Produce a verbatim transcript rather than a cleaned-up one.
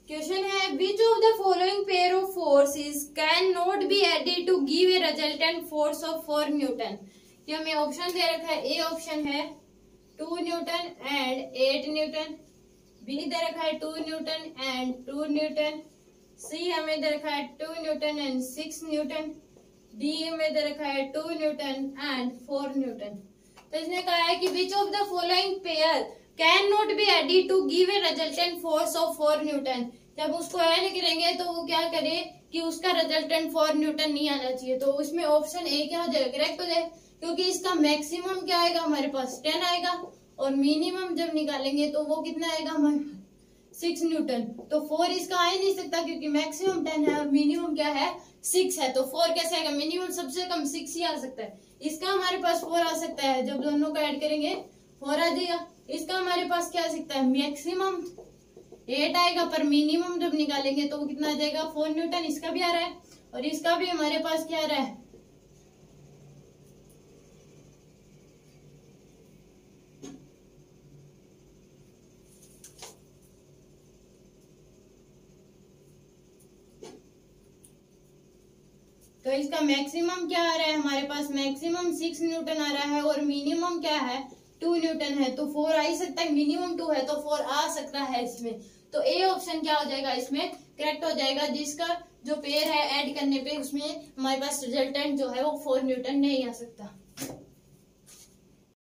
Question है which of the following pair of forces can not be added to give a resultant force of four newton. ये हमें option दे रखा है, A option है two newton and eight newton, B दे रखा है two newton and two newton, C हमें दे रखा है two newton and six newton, D हमें दे रखा है two newton and four newton. तो इसने कहा है कि विच of the following pair can not be added to give a resultant force of four newton. जब उसको ऐड करेंगे तो वो क्या करे कि उसका रिजल्टेंट फोर न्यूटन नहीं आना चाहिए। तो उसमें ऑप्शन ए क्या हो जाएगा, करेक्ट हो जाए, क्योंकि इसका मैक्सिमम क्या आएगा हमारे पास टेन आएगा और मिनिमम जब निकालेंगे तो वो कितना आएगा हमारे सिक्स न्यूटन। तो फोर इसका आ ही नहीं सकता क्योंकि मैक्सिमम टेन है और मिनिमम क्या है सिक्स है। तो फोर कैसे आएगा, मिनिमम सबसे कम सिक्स ही आ सकता है। इसका हमारे पास फोर आ सकता है, जब दोनों का ऐड करेंगे फोर आ जाएगा। इसका हमारे पास क्या आ सकता है, मैक्सिमम एट आएगा पर मिनिमम जब निकालेंगे तो वो कितना आ जाएगा फोर न्यूटन। इसका भी आ रहा है और इसका भी हमारे पास क्या आ रहा है, तो इसका मैक्सिमम क्या आ रहा है हमारे पास, मैक्सिमम सिक्स न्यूटन आ रहा है और मिनिमम क्या है टू न्यूटन है। तो फोर आ ही सकता है, मिनिमम टू है तो फोर आ सकता है इसमें। तो ए ऑप्शन क्या हो जाएगा इसमें करेक्ट हो जाएगा, जिसका जो पेयर है ऐड करने पे उसमें हमारे पास रिजल्टेंट जो है वो फोर न्यूटन नहीं आ सकता।